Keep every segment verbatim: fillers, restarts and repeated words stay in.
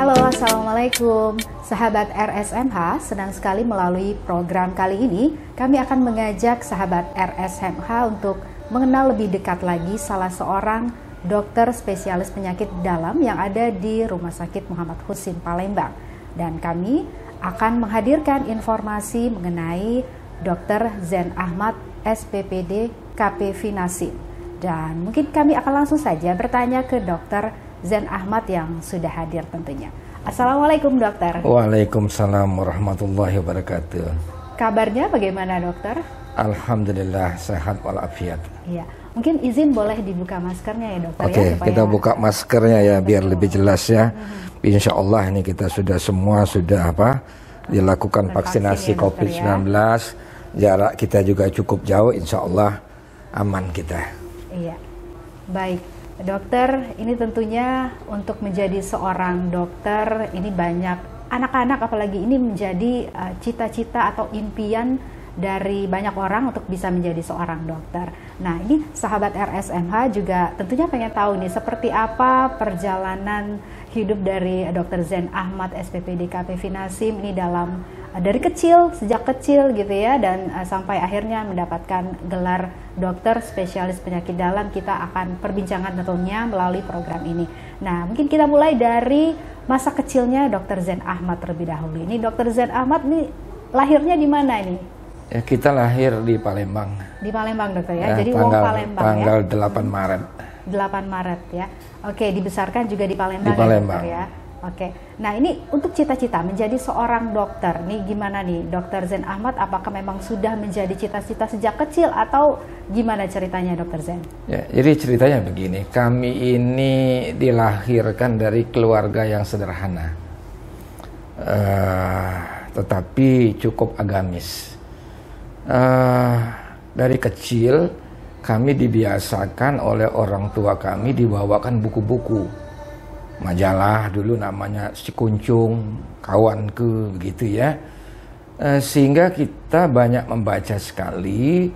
Halo, Assalamualaikum. Sahabat R S M H, senang sekali melalui program kali ini kami akan mengajak sahabat R S M H untuk mengenal lebih dekat lagi salah seorang dokter spesialis penyakit dalam yang ada di Rumah Sakit Muhammad Husin Palembang. Dan kami akan menghadirkan informasi mengenai dokter Zain Ahmad, S P P D, K P Finasim. Dan mungkin kami akan langsung saja bertanya ke dokter Zain Ahmad yang sudah hadir tentunya. Assalamualaikum dokter. Waalaikumsalam warahmatullahi wabarakatuh. Kabarnya bagaimana dokter? Alhamdulillah sehat walafiat. Iya, mungkin izin boleh dibuka maskernya ya dokter. Oke, ya, supaya... kita buka maskernya ya biar lebih jelas ya. Mm-hmm. Insya Allah ini kita sudah semua sudah apa dilakukan vaksinasi ya, COVID sembilan belas. Ya. Jarak kita juga cukup jauh, insya Allah aman kita. Iya, baik. Dokter, ini tentunya untuk menjadi seorang dokter, ini banyak anak-anak apalagi ini menjadi cita-cita uh, atau impian dari banyak orang untuk bisa menjadi seorang dokter. Nah, ini sahabat R S M H juga tentunya pengen tahu nih seperti apa perjalanan hidup dari dokter Zain Ahmad, S P P D, K P Finasim ini dalam uh, dari kecil, sejak kecil gitu ya, dan uh, sampai akhirnya mendapatkan gelar dokter spesialis penyakit dalam. Kita akan perbincangan tentunya melalui program ini. Nah, mungkin kita mulai dari masa kecilnya dokter Zain Ahmad terlebih dahulu. Ini dokter Zain Ahmad nih lahirnya di mana ini? Ya, kita lahir di Palembang. Di Palembang dokter ya, ya jadi tanggal, wong Palembang tanggal ya. delapan Maret. delapan Maret ya. Oke, dibesarkan juga di Palembang, di Palembang. ya dokter ya. Oke, nah ini untuk cita-cita menjadi seorang dokter, nih gimana nih dokter Zain Ahmad, apakah memang sudah menjadi cita-cita sejak kecil atau gimana ceritanya dokter Zain? Ya, jadi ceritanya begini, kami ini dilahirkan dari keluarga yang sederhana, uh, tetapi cukup agamis. Uh, dari kecil kami dibiasakan oleh orang tua kami dibawakan buku-buku. Majalah dulu namanya Si Kuncung, Kawanku begitu ya, e, sehingga kita banyak membaca sekali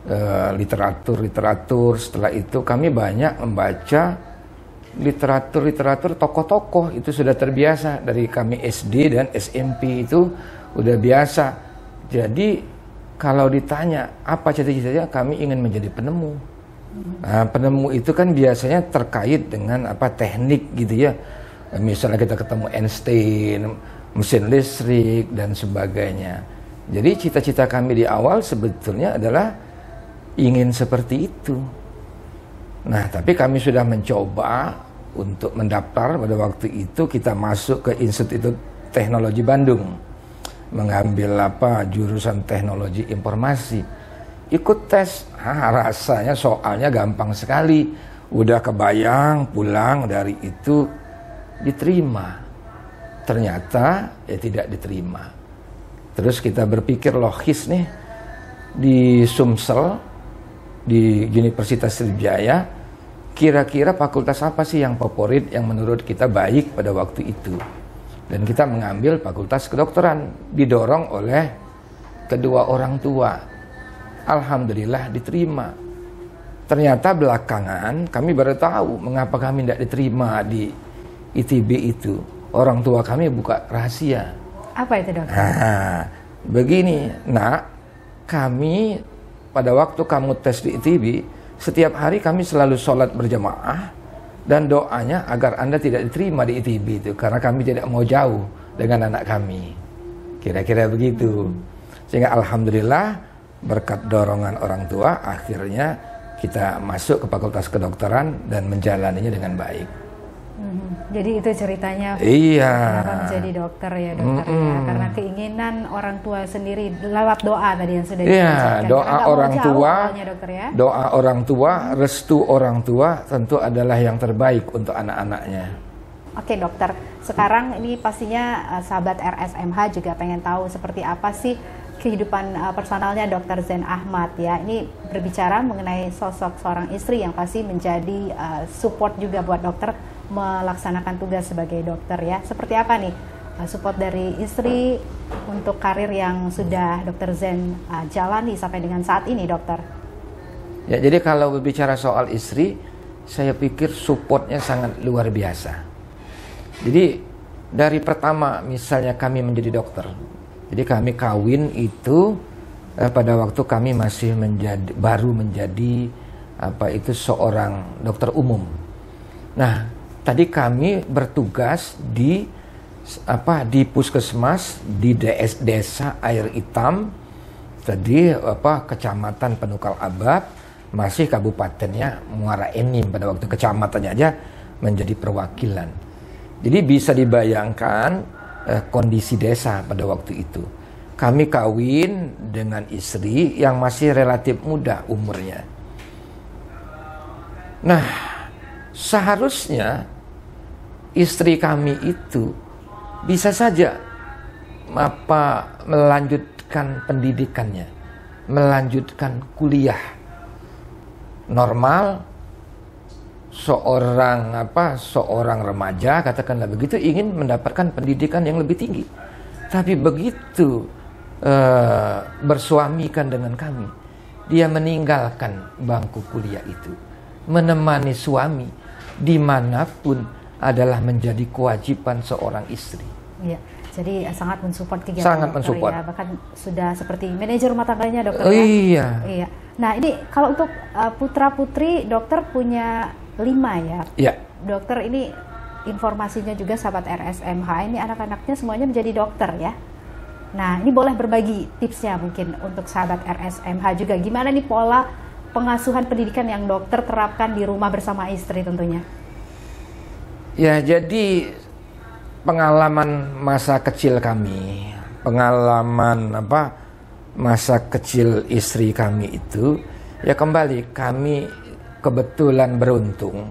literatur-literatur. Setelah itu kami banyak membaca literatur-literatur tokoh-tokoh, itu sudah terbiasa dari kami S D dan S M P itu udah biasa. Jadi kalau ditanya apa cita-citanya, kami ingin menjadi penemu. Nah, penemu itu kan biasanya terkait dengan apa teknik gitu ya. Misalnya kita ketemu Einstein, mesin listrik dan sebagainya. Jadi cita-cita kami di awal sebetulnya adalah ingin seperti itu. Nah, tapi kami sudah mencoba untuk mendaftar. Pada waktu itu kita masuk ke Institut Teknologi Bandung, mengambil apa jurusan teknologi informasi. Ikut tes, ah, rasanya soalnya gampang sekali. Udah kebayang pulang dari itu diterima. Ternyata ya tidak diterima. Terus kita berpikir logis nih, di Sumsel, di Universitas Sriwijaya, kira-kira fakultas apa sih yang favorit, yang menurut kita baik pada waktu itu. Dan kita mengambil fakultas kedokteran, didorong oleh kedua orang tua. Alhamdulillah diterima. Ternyata belakangan kami baru tahu mengapa kami tidak diterima di I T B itu. Orang tua kami buka rahasia. Apa itu dokter? Nah, begini, nak, kami pada waktu kamu tes di I T B, setiap hari kami selalu sholat berjamaah dan doanya agar Anda tidak diterima di I T B itu, karena kami tidak mau jauh dengan anak kami. Kira-kira begitu. Sehingga alhamdulillah berkat dorongan orang tua, akhirnya kita masuk ke Fakultas Kedokteran dan menjalaninya dengan baik. Hmm, jadi itu ceritanya. Iya. Kenapa menjadi dokter ya dokter mm -mm. ya, karena keinginan orang tua sendiri lewat doa tadi yang sudah dibacakan. Iya, doa orang tua, awalnya, dokter, ya? doa orang tua, restu orang tua tentu adalah yang terbaik untuk anak-anaknya. Oke dokter, sekarang ini pastinya uh, sahabat R S M H juga pengen tahu seperti apa sih kehidupan uh, personalnya dokter Zain Ahmad ya. Ini berbicara mengenai sosok seorang istri yang pasti menjadi uh, support juga buat dokter melaksanakan tugas sebagai dokter ya. Seperti apa nih uh, support dari istri untuk karir yang sudah dokter Zain uh, jalani sampai dengan saat ini dokter? Ya, jadi kalau berbicara soal istri, saya pikir supportnya sangat luar biasa. Jadi dari pertama misalnya kami menjadi dokter. Jadi kami kawin itu eh, pada waktu kami masih menjadi baru menjadi apa itu seorang dokter umum. Nah, tadi kami bertugas di apa di puskesmas di des, desa Air Hitam, tadi apa kecamatan Penukal Abab, masih kabupatennya Muara Enim pada waktu kecamatannya aja menjadi perwakilan. Jadi bisa dibayangkan eh, kondisi desa pada waktu itu. Kami kawin dengan istri yang masih relatif muda umurnya. Nah, seharusnya istri kami itu bisa saja apa melanjutkan pendidikannya, melanjutkan kuliah normal. Seorang apa seorang remaja katakanlah begitu ingin mendapatkan pendidikan yang lebih tinggi, tapi begitu uh, bersuamikan dengan kami, dia meninggalkan bangku kuliah itu, menemani suami dimanapun adalah menjadi kewajiban seorang istri. Iya, jadi sangat mensupport tiga sangat dokter mensupport. ya, bahkan sudah seperti manajer rumah tangganya dokter. Oh, ya? Iya. Iya. Nah ini kalau untuk uh, putra putri dokter punya lima ya. Iya. Dokter ini informasinya juga sahabat R S M H ini anak-anaknya semuanya menjadi dokter ya. Nah ini boleh berbagi tipsnya mungkin untuk sahabat R S M H juga. Gimana nih pola pengasuhan pendidikan yang dokter terapkan di rumah bersama istri tentunya? Ya jadi pengalaman masa kecil kami, pengalaman apa masa kecil istri kami itu, ya kembali kami kebetulan beruntung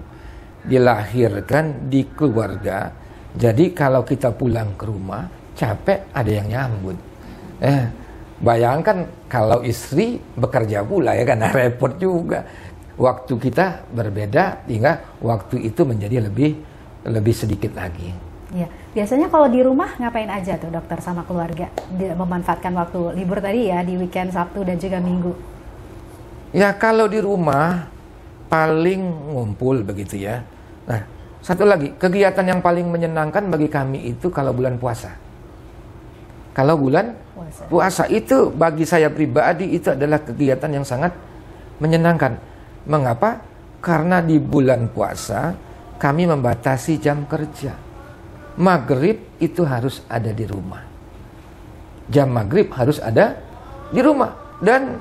dilahirkan di keluarga. Jadi kalau kita pulang ke rumah capek ada yang nyambut. Eh, bayangkan kalau istri bekerja pula ya kan repot juga. Waktu kita berbeda hingga waktu itu menjadi lebih lebih sedikit lagi. Ya, biasanya kalau di rumah ngapain aja tuh dokter sama keluarga? Memanfaatkan waktu libur tadi ya di weekend Sabtu dan juga Minggu. Ya kalau di rumah paling ngumpul begitu ya. Nah, satu lagi kegiatan yang paling menyenangkan bagi kami itu kalau bulan puasa. Kalau bulan puasa, puasa itu bagi saya pribadi itu adalah kegiatan yang sangat menyenangkan. Mengapa? Karena di bulan puasa kami membatasi jam kerja. Maghrib itu harus ada di rumah. Jam maghrib harus ada di rumah. Dan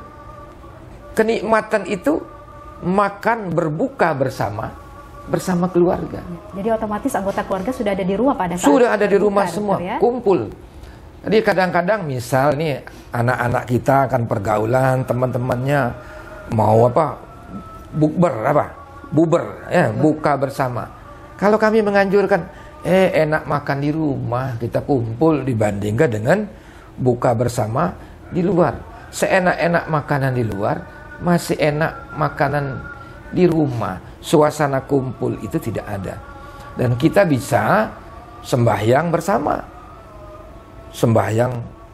kenikmatan itu makan berbuka bersama bersama keluarga. Jadi otomatis anggota keluarga sudah ada di rumah pada saat sudah ada di rumah dokter, semua ya? Kumpul. Jadi kadang-kadang misal nih anak-anak kita akan pergaulan, teman-temannya mau apa bukber apa buber ya buka bersama. Kalau kami menganjurkan eh enak makan di rumah, kita kumpul dibandingkan dengan buka bersama di luar. Seenak-enak makanan di luar, masih enak makanan di rumah. Suasana kumpul itu tidak ada. Dan kita bisa sembahyang bersama. Sembahyang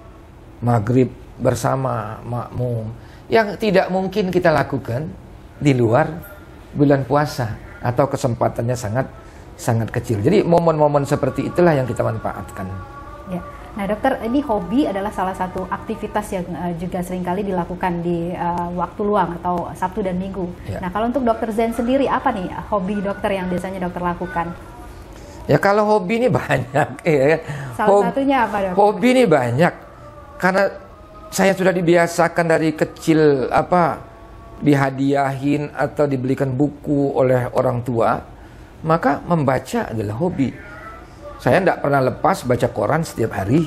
maghrib bersama makmum. Yang tidak mungkin kita lakukan di luar bulan puasa. Atau kesempatannya sangat sangat kecil. Jadi momen-momen seperti itulah yang kita manfaatkan. Ya. Nah dokter, ini hobi adalah salah satu aktivitas yang uh, juga seringkali dilakukan di uh, waktu luang atau Sabtu dan Minggu. Ya. Nah kalau untuk dokter Zen sendiri, apa nih hobi dokter yang biasanya dokter lakukan? Ya kalau hobi ini banyak. Ya. Salah Hob satunya apa dokter? Hobi ini banyak. Karena saya sudah dibiasakan dari kecil apa dihadiahin atau dibelikan buku oleh orang tua, maka membaca adalah hobi. Saya tidak pernah lepas baca koran setiap hari.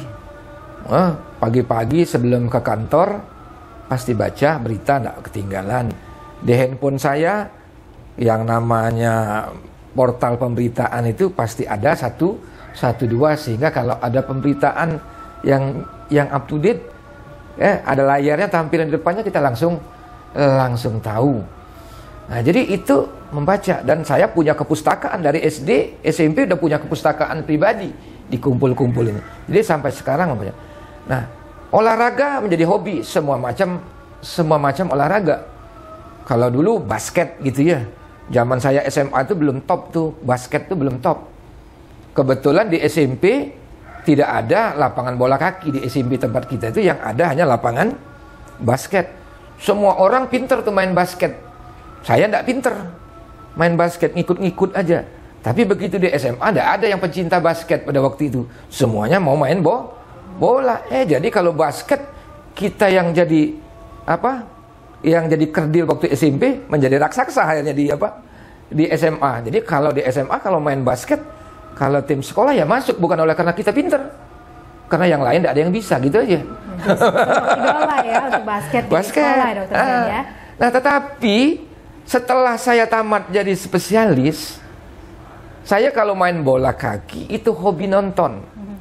Pagi-pagi sebelum ke kantor pasti baca berita, tidak ketinggalan. Di handphone saya yang namanya portal pemberitaan itu pasti ada satu, satu dua sehingga kalau ada pemberitaan yang yang up to date, eh, ada layarnya tampilan di depannya kita langsung langsung tahu. Nah, jadi itu membaca, dan saya punya kepustakaan dari S D, S M P udah punya kepustakaan pribadi dikumpul-kumpul ini. Jadi sampai sekarang membaca. Nah, olahraga menjadi hobi, semua macam semua macam olahraga. Kalau dulu basket gitu ya. Zaman saya S M A itu belum top tuh, basket tuh belum top. Kebetulan di S M P tidak ada lapangan bola kaki. Di S M P tempat kita itu yang ada hanya lapangan basket. Semua orang pinter tuh main basket. Saya enggak pinter main basket, ngikut-ngikut aja. Tapi begitu di S M A tidak ada yang pencinta basket pada waktu itu. Semuanya mau main bo bola. Eh jadi kalau basket kita yang jadi apa? Yang jadi kerdil waktu S M P menjadi raksasa akhirnya di apa? Di S M A. Jadi kalau di S M A kalau main basket, kalau tim sekolah ya masuk, bukan oleh karena kita pinter, karena yang lain tidak ada yang bisa, gitu aja. Idola ya untuk basket, basket. Di sekolah, Dokter Zen, Ah. ya. Nah tetapi setelah saya tamat jadi spesialis, saya kalau main bola kaki itu hobi nonton.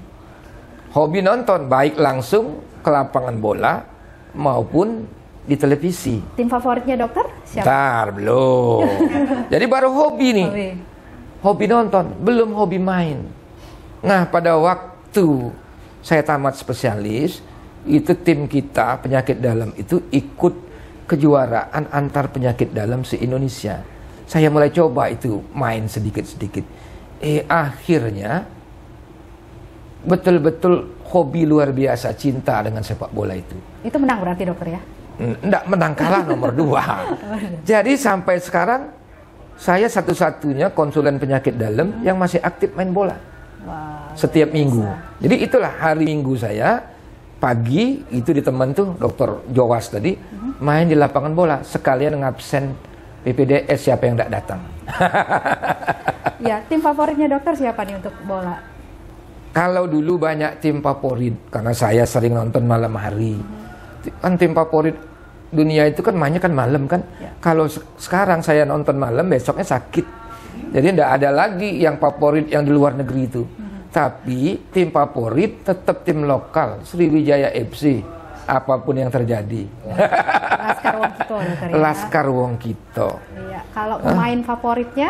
Hobi nonton, baik langsung ke lapangan bola maupun di televisi. Tim favoritnya dokter siapa? Bentar, belum. Jadi baru hobi nih. Hobi. Hobi nonton, belum hobi main. Nah, pada waktu saya tamat spesialis, itu tim kita penyakit dalam itu ikut kejuaraan antar penyakit dalam se-Indonesia. Saya mulai coba itu main sedikit-sedikit. Eh, akhirnya betul-betul hobi luar biasa, cinta dengan sepak bola itu. Itu menang berarti dokter ya? Nggak, menang kalah nomor dua. Jadi sampai sekarang saya satu-satunya konsulen penyakit dalam yang masih aktif main bola. Wah, setiap minggu. Jadi itulah hari Minggu saya pagi itu di teman tuh dokter Jowas tadi main di lapangan bola, sekalian ngabsen P P D S siapa yang tidak datang. Ya, tim favoritnya dokter siapa nih untuk bola? Kalau dulu banyak tim favorit karena saya sering nonton malam hari. Kan tim favorit dunia itu kan mainnya kan malam kan. Ya. Kalau se sekarang saya nonton malam, besoknya sakit. Jadi tidak ada lagi yang favorit yang di luar negeri itu. Hmm. Tapi tim favorit tetap tim lokal, Sriwijaya F C. Apapun yang terjadi. Laskar Wongkito dokter ya. Laskar Wongkito. Iya. Kalau pemain Hah? favoritnya?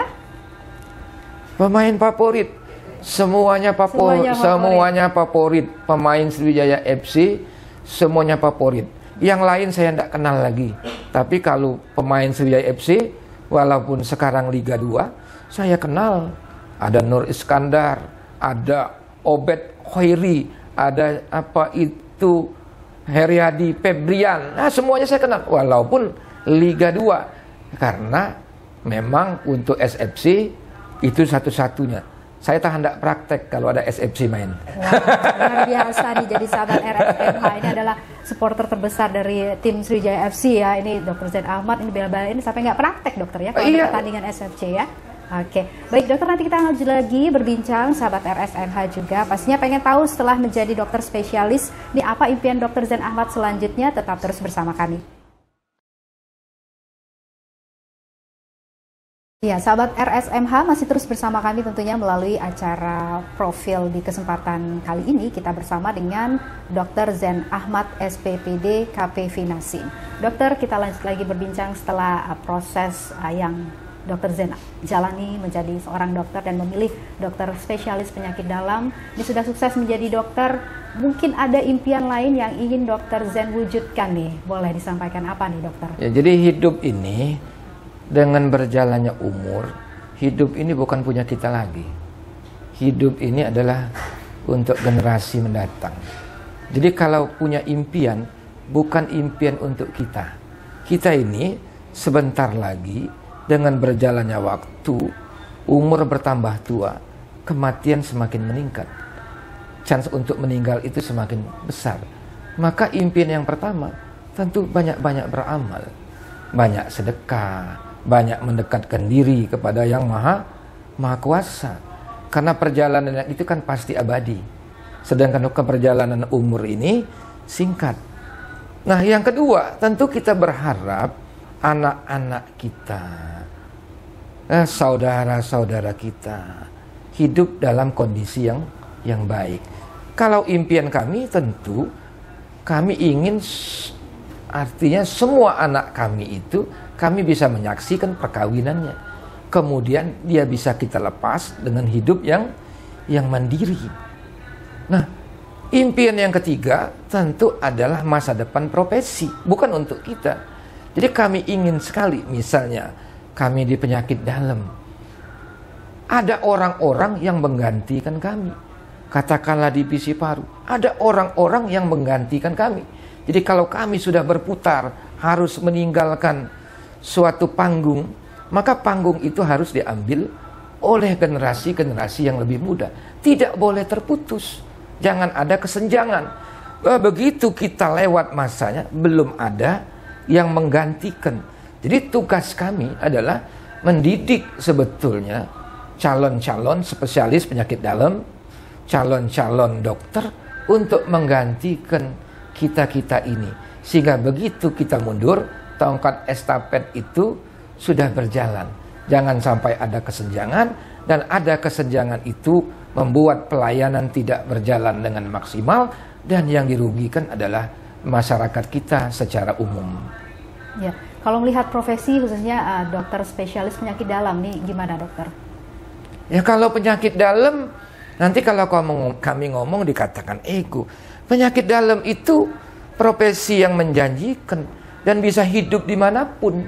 Pemain favorit semuanya favorit, semuanya favorit. Semuanya favorit. Pemain Sriwijaya F C semuanya favorit. Yang lain saya tidak kenal lagi. Tapi kalau pemain Sriwijaya F C, walaupun sekarang Liga dua, saya kenal. Ada Nur Iskandar, ada Obed Khairi, ada apa itu Heriadi Febrian. Nah, semuanya saya kenal. Walaupun Liga dua, karena memang untuk S F C itu satu-satunya. Saya tahan tidak praktek kalau ada S F C main. Wow, luar biasa nih jadi sahabat R S M H. Ini adalah supporter terbesar dari tim Sriwijaya F C ya. Ini dokter Zen Ahmad, ini bela-bela ini sampai nggak praktek dokter ya kalau iya. ada pertandingan S F C ya. Oke, baik dokter, nanti kita lanjut lagi berbincang sahabat R S M H juga. Pastinya pengen tahu setelah menjadi dokter spesialis, ini apa impian dokter Zen Ahmad selanjutnya, tetap terus bersama kami. Ya, sahabat R S M H masih terus bersama kami tentunya melalui acara profil di kesempatan kali ini. Kita bersama dengan dokter Zen Ahmad S P P D K P Finasin. Dokter, kita lanjut lagi berbincang setelah uh, proses uh, yang dokter Zen jalani menjadi seorang dokter dan memilih dokter spesialis penyakit dalam. Ini sudah sukses menjadi dokter. Mungkin ada impian lain yang ingin dokter Zen wujudkan nih. Boleh disampaikan apa nih dokter? Ya, jadi hidup ini dengan berjalannya umur, hidup ini bukan punya kita lagi. Hidup ini adalah untuk generasi mendatang. Jadi kalau punya impian, bukan impian untuk kita. Kita ini sebentar lagi dengan berjalannya waktu, umur bertambah tua, kematian semakin meningkat. Chance untuk meninggal itu semakin besar. Maka impian yang pertama, tentu banyak-banyak beramal. Banyak sedekah, banyak mendekatkan diri kepada yang maha maha kuasa, karena perjalanan itu kan pasti abadi, sedangkan perjalanan umur ini singkat. Nah, yang kedua, tentu kita berharap anak-anak kita, eh, saudara-saudara kita hidup dalam kondisi yang yang baik. Kalau impian kami, tentu kami ingin, artinya semua anak kami itu kami bisa menyaksikan perkawinannya. Kemudian dia bisa kita lepas dengan hidup yang yang mandiri. Nah, impian yang ketiga tentu adalah masa depan profesi, bukan untuk kita. Jadi kami ingin sekali, misalnya kami di penyakit dalam, ada orang-orang yang menggantikan kami. Katakanlah divisi paru, ada orang-orang yang menggantikan kami. Jadi kalau kami sudah berputar, harus meninggalkan suatu panggung, maka panggung itu harus diambil oleh generasi-generasi yang lebih muda. Tidak boleh terputus, jangan ada kesenjangan. Begitu kita lewat masanya, belum ada yang menggantikan. Jadi tugas kami adalah mendidik sebetulnya calon-calon spesialis penyakit dalam, calon-calon dokter untuk menggantikan kita-kita ini. Sehingga begitu kita mundur, tongkat estafet itu sudah berjalan. Jangan sampai ada kesenjangan, dan ada kesenjangan itu membuat pelayanan tidak berjalan dengan maksimal, dan yang dirugikan adalah masyarakat kita secara umum. Ya, kalau melihat profesi khususnya uh, dokter spesialis penyakit dalam nih, gimana dokter? Ya kalau penyakit dalam, nanti kalau kami ngomong dikatakan ego. Penyakit dalam itu profesi yang menjanjikan dan bisa hidup dimanapun.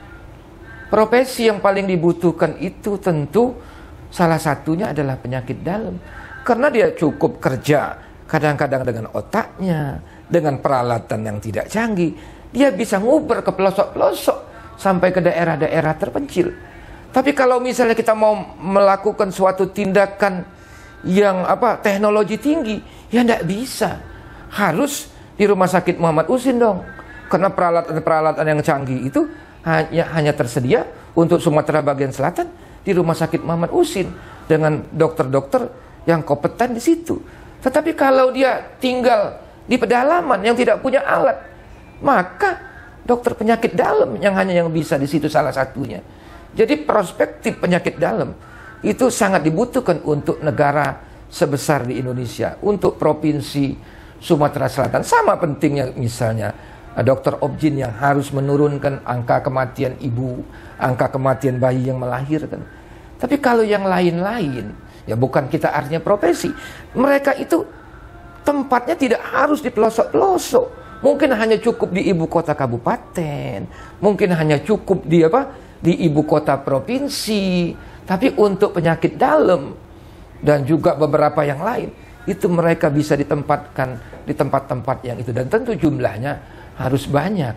Profesi yang paling dibutuhkan itu tentu salah satunya adalah penyakit dalam. Karena dia cukup kerja kadang-kadang dengan otaknya, dengan peralatan yang tidak canggih. Dia bisa nguber ke pelosok-pelosok sampai ke daerah-daerah terpencil. Tapi kalau misalnya kita mau melakukan suatu tindakan yang apa teknologi tinggi, ya tidak bisa. Harus di Rumah Sakit Muhammad Usin dong. Karena peralatan-peralatan yang canggih itu hanya, hanya tersedia untuk Sumatera bagian selatan di Rumah Sakit Muhammad Usin dengan dokter-dokter yang kompeten di situ. Tetapi kalau dia tinggal di pedalaman yang tidak punya alat, maka dokter penyakit dalam yang hanya yang bisa di situ salah satunya. Jadi perspektif penyakit dalam itu sangat dibutuhkan untuk negara sebesar di Indonesia, untuk provinsi Sumatera Selatan. Sama pentingnya misalnya dokter obgyn yang harus menurunkan angka kematian ibu, angka kematian bayi yang melahirkan. Tapi kalau yang lain-lain, ya bukan kita artinya profesi, mereka itu tempatnya tidak harus di pelosok-pelosok. Mungkin hanya cukup di ibu kota kabupaten, mungkin hanya cukup di apa? Di ibu kota provinsi. Tapi untuk penyakit dalam dan juga beberapa yang lain, itu mereka bisa ditempatkan di tempat-tempat yang itu, dan tentu jumlahnya harus banyak.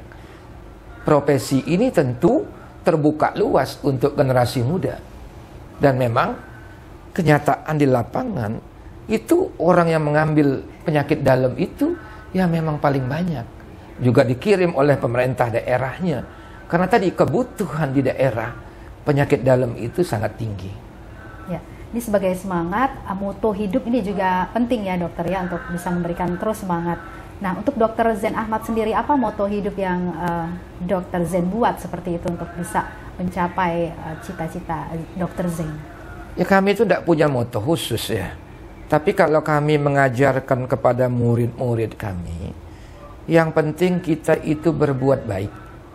Profesi ini tentu terbuka luas untuk generasi muda. Dan memang kenyataan di lapangan itu orang yang mengambil penyakit dalam itu ya memang paling banyak. Juga dikirim oleh pemerintah daerahnya. Karena tadi kebutuhan di daerah penyakit dalam itu sangat tinggi. Ya, ini sebagai semangat, moto hidup ini juga penting ya dokter ya, untuk bisa memberikan terus semangat. Nah, untuk dokter Zain Ahmad sendiri, apa moto hidup yang uh, dokter Zain buat seperti itu untuk bisa mencapai cita-cita uh, dokter Zain? Ya kami itu tidak punya moto khusus ya. Tapi kalau kami mengajarkan kepada murid-murid kami, yang penting kita itu berbuat baik.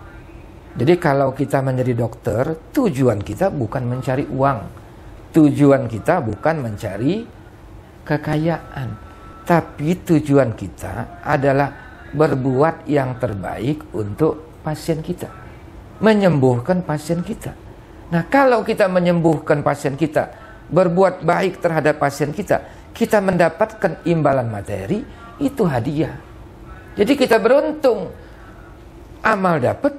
Jadi kalau kita menjadi dokter, tujuan kita bukan mencari uang. Tujuan kita bukan mencari kekayaan. Tapi tujuan kita adalah berbuat yang terbaik untuk pasien kita. Menyembuhkan pasien kita. Nah kalau kita menyembuhkan pasien kita, berbuat baik terhadap pasien kita, kita mendapatkan imbalan materi, itu hadiah. Jadi kita beruntung. Amal dapat,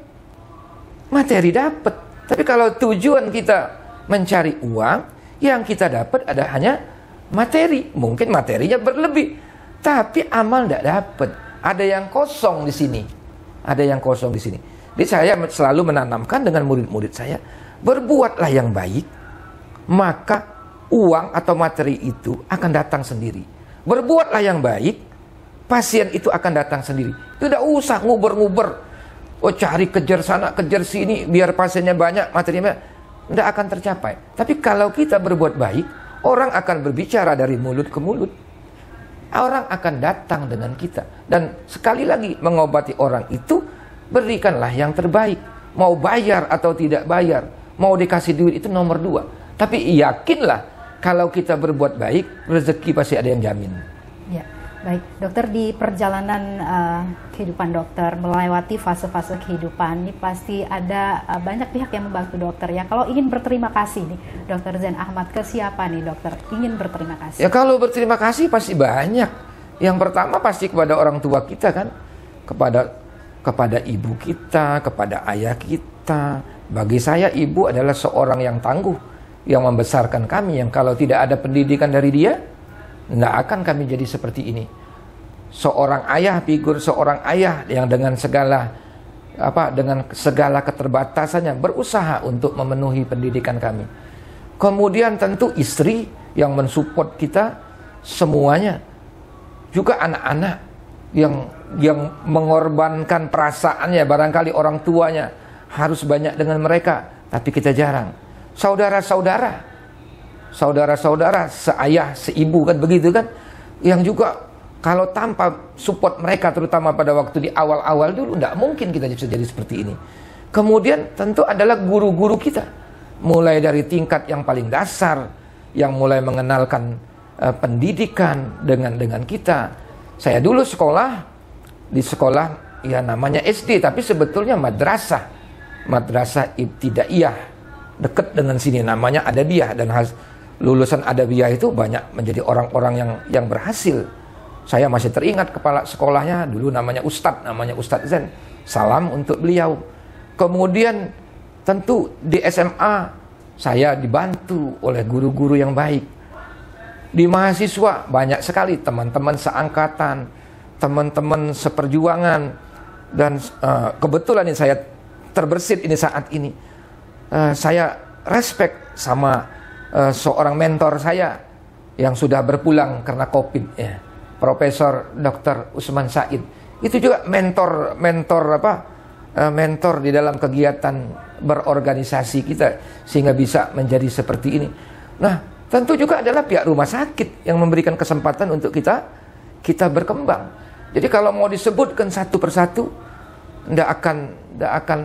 materi dapat. Tapi kalau tujuan kita mencari uang, yang kita dapat ada hanya materi. Mungkin materinya berlebih, tapi amal tidak dapat. Ada yang kosong di sini. Ada yang kosong di sini. Jadi saya selalu menanamkan dengan murid-murid saya, berbuatlah yang baik, maka uang atau materi itu akan datang sendiri. Berbuatlah yang baik, pasien itu akan datang sendiri. Tidak usah nguber-nguber. Oh cari kejar sana, kejar sini, biar pasiennya banyak, materinya tidak akan tercapai. Tapi kalau kita berbuat baik, orang akan berbicara dari mulut ke mulut. Orang akan datang dengan kita. Dan sekali lagi, mengobati orang itu, berikanlah yang terbaik. Mau bayar atau tidak bayar, mau dikasih duit itu nomor dua. Tapi yakinlah, kalau kita berbuat baik, rezeki pasti ada yang jamin. Ya. Baik, dokter, di perjalanan uh, kehidupan dokter, melewati fase-fase kehidupan, ini pasti ada uh, banyak pihak yang membantu dokter ya. Kalau ingin berterima kasih nih, dokter Zain Ahmad, ke siapa nih dokter ingin berterima kasih? Ya kalau berterima kasih pasti banyak. Yang pertama pasti kepada orang tua kita kan, kepada kepada ibu kita, kepada ayah kita. Bagi saya ibu adalah seorang yang tangguh, yang membesarkan kami, yang kalau tidak ada pendidikan dari dia, tidak akan kami jadi seperti ini. Seorang ayah, figur seorang ayah yang dengan segala apa dengan segala keterbatasannya berusaha untuk memenuhi pendidikan kami. Kemudian tentu istri yang mensupport kita semuanya. Juga anak-anak yang yang mengorbankan perasaannya, barangkali orang tuanya harus banyak dengan mereka, tapi kita jarang. Saudara-saudara Saudara-saudara, seayah, seibu kan begitu kan, yang juga kalau tanpa support mereka, terutama pada waktu di awal-awal dulu, tidak mungkin kita bisa jadi seperti ini. Kemudian tentu adalah guru-guru kita, mulai dari tingkat yang paling dasar, yang mulai mengenalkan uh, pendidikan dengan dengan kita. Saya dulu sekolah di sekolah ya namanya S D, tapi sebetulnya madrasah, madrasah ibtidaiyah, dekat dengan sini namanya Adabiyah, dan has lulusan Adabiyah itu banyak menjadi orang-orang yang yang berhasil. Saya masih teringat kepala sekolahnya dulu namanya Ustadz, namanya Ustadz Zain. Salam untuk beliau. Kemudian tentu di S M A saya dibantu oleh guru-guru yang baik. Di mahasiswa banyak sekali teman-teman seangkatan, teman-teman seperjuangan, dan uh, kebetulan ini saya terbersit ini saat ini. Uh, saya respect sama Uh, seorang mentor saya yang sudah berpulang karena COVID ya, Profesor dokter Usman Said. Itu juga mentor mentor apa uh, mentor di dalam kegiatan berorganisasi kita sehingga bisa menjadi seperti ini. Nah, tentu juga adalah pihak rumah sakit yang memberikan kesempatan untuk kita kita berkembang. Jadi kalau mau disebutkan satu persatu tidak akan tidak akan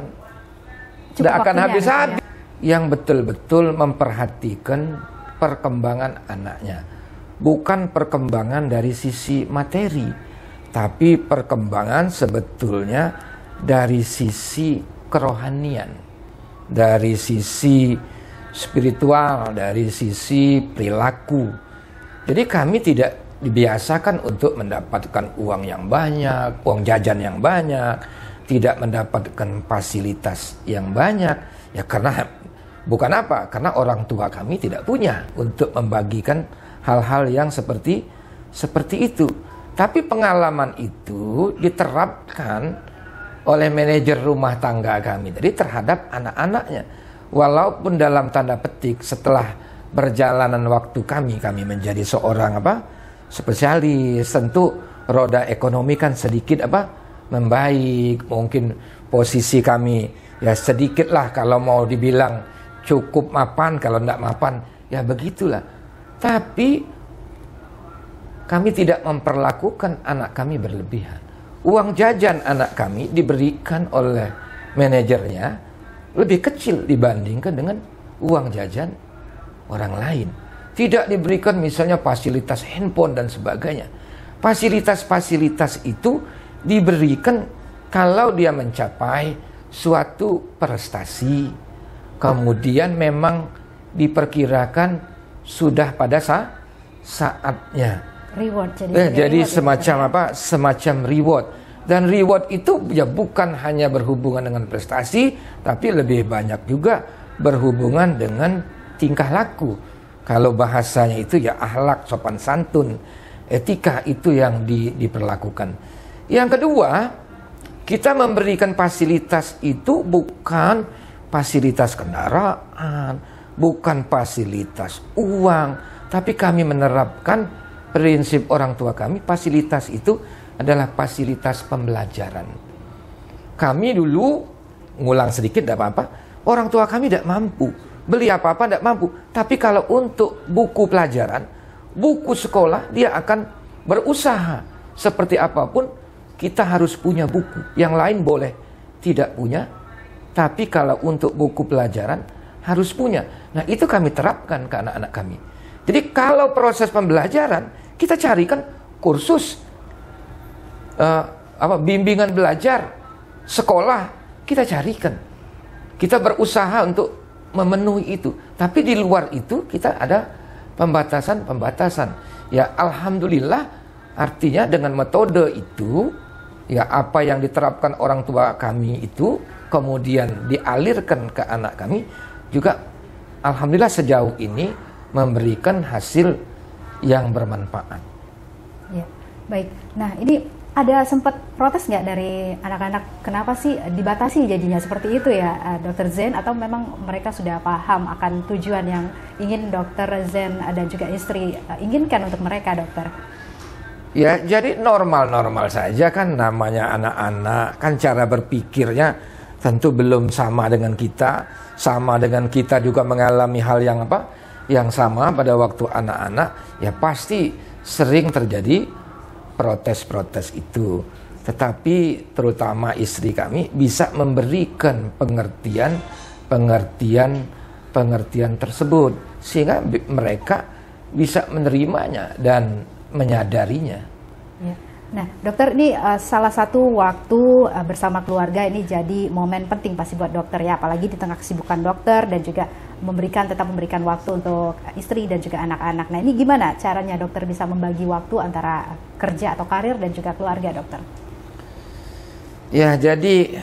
tidak akan habis-habis. Yang betul-betul memperhatikan perkembangan anaknya. Bukan perkembangan dari sisi materi, tapi perkembangan sebetulnya dari sisi kerohanian, dari sisi spiritual, dari sisi perilaku. Jadi kami tidak dibiasakan untuk mendapatkan uang yang banyak, uang jajan yang banyak, tidak mendapatkan fasilitas yang banyak, ya karena bukan apa? Karena orang tua kami tidak punya untuk membagikan hal-hal yang seperti seperti itu. Tapi pengalaman itu diterapkan oleh manajer rumah tangga kami tadi terhadap anak-anaknya. Walaupun dalam tanda petik setelah perjalanan waktu kami kami menjadi seorang apa? spesialis, tentu roda ekonomi kan sedikit apa? membaik. Mungkin posisi kami ya sedikitlah kalau mau dibilang cukup mapan, kalau tidak mapan ya begitulah. Tapi kami tidak memperlakukan anak kami berlebihan. Uang jajan anak kami diberikan oleh manajernya lebih kecil dibandingkan dengan uang jajan orang lain. Tidak diberikan misalnya fasilitas handphone dan sebagainya. Fasilitas-fasilitas itu diberikan kalau dia mencapai suatu prestasi, kemudian memang diperkirakan sudah pada sa saatnya. Reward jadi. Eh, jadi reward semacam ya. apa? Semacam reward. Dan reward itu ya bukan hanya berhubungan dengan prestasi, tapi lebih banyak juga berhubungan dengan tingkah laku. Kalau bahasanya itu ya akhlak, sopan santun, etika itu yang di, diperlakukan. Yang kedua, kita memberikan fasilitas itu bukan fasilitas kendaraan, bukan fasilitas uang, tapi kami menerapkan prinsip orang tua kami, fasilitas itu adalah fasilitas pembelajaran. Kami dulu, ngulang sedikit tidak apa-apa, orang tua kami tidak mampu, beli apa-apa tidak mampu, tapi kalau untuk buku pelajaran, buku sekolah, dia akan berusaha seperti apapun, kita harus punya buku, yang lain boleh tidak punya. Tapi kalau untuk buku pelajaran harus punya. Nah itu kami terapkan ke anak-anak kami. Jadi kalau proses pembelajaran kita carikan kursus uh, apa bimbingan belajar, sekolah kita carikan. Kita berusaha untuk memenuhi itu. Tapi di luar itu kita ada pembatasan-pembatasan. Ya alhamdulillah, artinya dengan metode itu, ya apa yang diterapkan orang tua kami itu kemudian dialirkan ke anak kami juga alhamdulillah sejauh ini memberikan hasil yang bermanfaat. Ya, baik. Nah ini ada sempat protes nggak dari anak-anak, kenapa sih dibatasi jadinya seperti itu ya Dokter Zain, atau memang mereka sudah paham akan tujuan yang ingin Dokter Zain dan juga istri inginkan untuk mereka, dokter? Ya jadi normal-normal saja kan, namanya anak-anak kan cara berpikirnya tentu belum sama dengan kita, sama dengan kita juga mengalami hal yang apa, yang sama pada waktu anak-anak, ya pasti sering terjadi protes-protes itu. Tetapi terutama istri kami bisa memberikan pengertian, pengertian, pengertian tersebut sehingga mereka bisa menerimanya dan menyadarinya. Ya. Nah, dokter, ini uh, salah satu waktu uh, bersama keluarga ini jadi momen penting pasti buat dokter ya, apalagi di tengah kesibukan dokter dan juga memberikan tetap memberikan waktu untuk istri dan juga anak-anak. Nah, ini gimana caranya dokter bisa membagi waktu antara kerja atau karir dan juga keluarga, dokter? Ya, jadi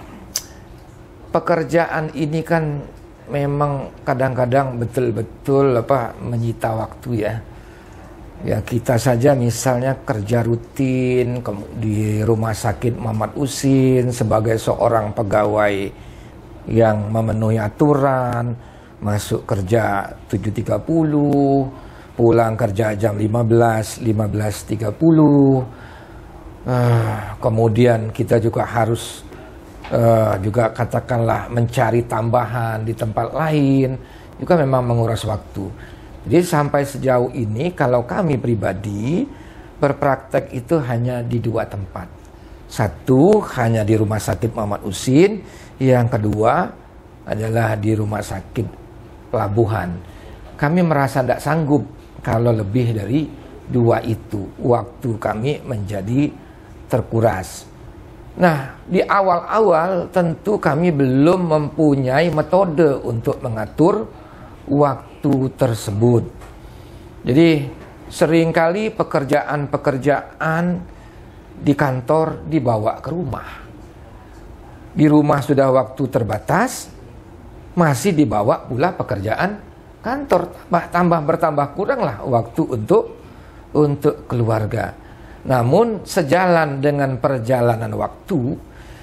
pekerjaan ini kan memang kadang-kadang betul-betul apa menyita waktu ya. Ya kita saja misalnya kerja rutin di Rumah Sakit Muhammad Usin sebagai seorang pegawai yang memenuhi aturan, masuk kerja tujuh tiga puluh, pulang kerja jam lima belas, lima belas tiga puluh. Uh, kemudian kita juga harus uh, juga katakanlah mencari tambahan di tempat lain, juga memang menguras waktu. Jadi sampai sejauh ini kalau kami pribadi berpraktek itu hanya di dua tempat. Satu hanya di Rumah Sakit Muhammad Usin, yang kedua adalah di Rumah Sakit Pelabuhan. Kami merasa tidak sanggup kalau lebih dari dua itu. Waktu kami menjadi terkuras. Nah, di awal-awal tentu kami belum mempunyai metode untuk mengatur waktu tersebut. Jadi seringkali pekerjaan-pekerjaan di kantor dibawa ke rumah. Di rumah sudah waktu terbatas, masih dibawa pula pekerjaan kantor. Tambah, tambah bertambah kuranglah waktu untuk untuk keluarga. Namun sejalan dengan perjalanan waktu,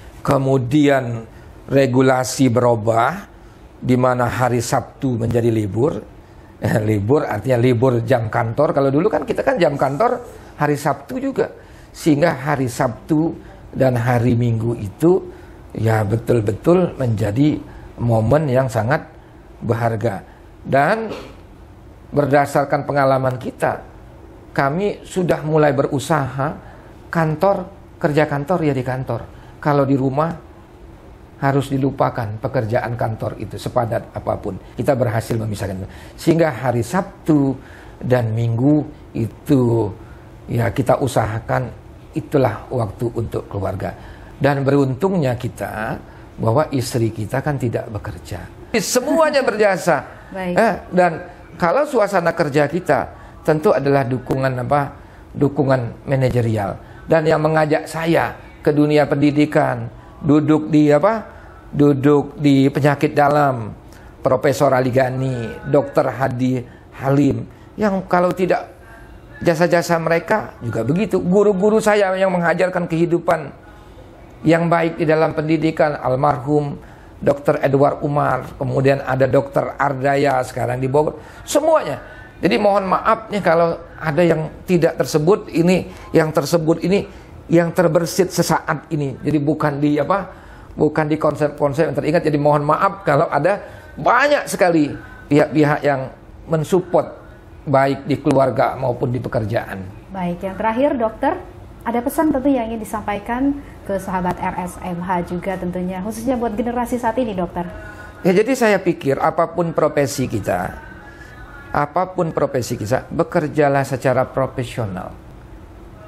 kemudian regulasi berubah, di mana hari Sabtu menjadi libur. Eh, libur artinya libur jam kantor. Kalau dulu kan kita kan jam kantor hari Sabtu juga. Sehingga hari Sabtu dan hari Minggu itu ya betul-betul menjadi momen yang sangat berharga. Dan berdasarkan pengalaman kita, kami sudah mulai berusaha kantor, kerja kantor ya di kantor. Kalau di rumah harus dilupakan pekerjaan kantor itu sepadat apapun. Kita berhasil memisahkan itu. Sehingga hari Sabtu dan Minggu itu ya kita usahakan itulah waktu untuk keluarga. Dan beruntungnya kita bahwa istri kita kan tidak bekerja. Semuanya berjasa. Baik. Eh, dan kalau suasana kerja kita tentu adalah dukungan apa? Dukungan manajerial. Dan yang mengajak saya ke dunia pendidikan, duduk di apa? Duduk di penyakit dalam, Profesor Ali Gani, Dokter Hadi Halim, yang kalau tidak jasa-jasa mereka juga begitu. Guru-guru saya yang mengajarkan kehidupan yang baik di dalam pendidikan, almarhum Dokter Edward Umar, kemudian ada Dokter Ardaya sekarang di Bogor, semuanya. Jadi mohon maaf nih kalau ada yang tidak tersebut, ini yang tersebut ini yang terbersit sesaat ini. Jadi bukan di apa? Bukan di konsep-konsep yang teringat. Jadi mohon maaf kalau ada banyak sekali pihak-pihak yang mensupport baik di keluarga maupun di pekerjaan. Baik, yang terakhir dokter, ada pesan tentu yang ingin disampaikan ke sahabat R S M H juga tentunya, khususnya buat generasi saat ini, dokter. Ya, jadi saya pikir apapun profesi kita, apapun profesi kita, bekerjalah secara profesional.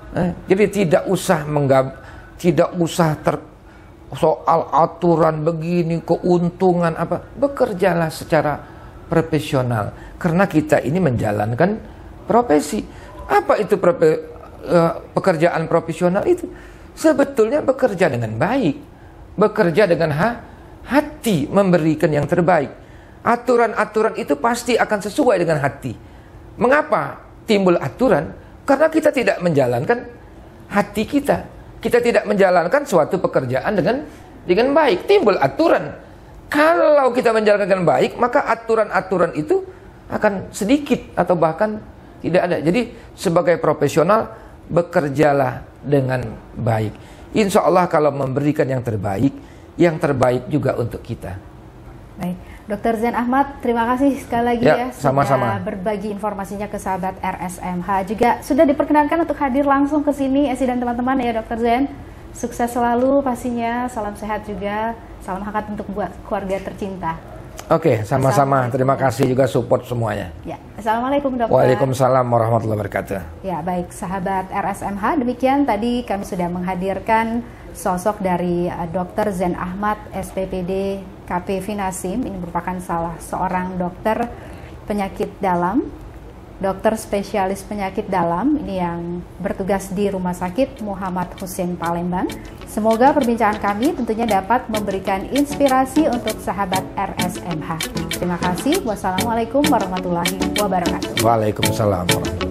Eh, jadi tidak usah menggab, tidak usah ter, soal aturan begini, keuntungan apa, bekerjalah secara profesional. Karena kita ini menjalankan profesi. Apa itu profe, uh, pekerjaan profesional itu? Sebetulnya bekerja dengan baik, bekerja dengan ha, hati, memberikan yang terbaik. Aturan-aturan itu pasti akan sesuai dengan hati. Mengapa timbul aturan? Karena kita tidak menjalankan hati kita. Kita tidak menjalankan suatu pekerjaan dengan dengan baik. Timbul aturan. Kalau kita menjalankan dengan baik, maka aturan-aturan itu akan sedikit atau bahkan tidak ada. Jadi sebagai profesional, bekerjalah dengan baik. Insya Allah kalau memberikan yang terbaik, yang terbaik juga untuk kita. Baik. Dokter Zain Ahmad, terima kasih sekali lagi ya, ya sama-sama. sudah berbagi informasinya ke sahabat R S M H. Juga sudah diperkenankan untuk hadir langsung ke sini, Esi dan teman-teman ya Dokter Zain. Sukses selalu pastinya, salam sehat juga, salam hangat untuk buat keluarga tercinta. Oke, sama-sama. Terima kasih juga support semuanya. Ya, Assalamualaikum Dokter. Waalaikumsalam warahmatullahi wabarakatuh. Ya, baik sahabat R S M H, demikian tadi kami sudah menghadirkan sosok dari uh, Dokter Zain Ahmad, S P P D K P Finasim. Ini merupakan salah seorang dokter penyakit dalam, dokter spesialis penyakit dalam ini yang bertugas di Rumah Sakit Muhammad Hussein Palembang. Semoga perbincangan kami tentunya dapat memberikan inspirasi untuk sahabat R S M H. Terima kasih. Wassalamualaikum warahmatullahi wabarakatuh. Waalaikumsalam warahmatullahi wabarakatuh.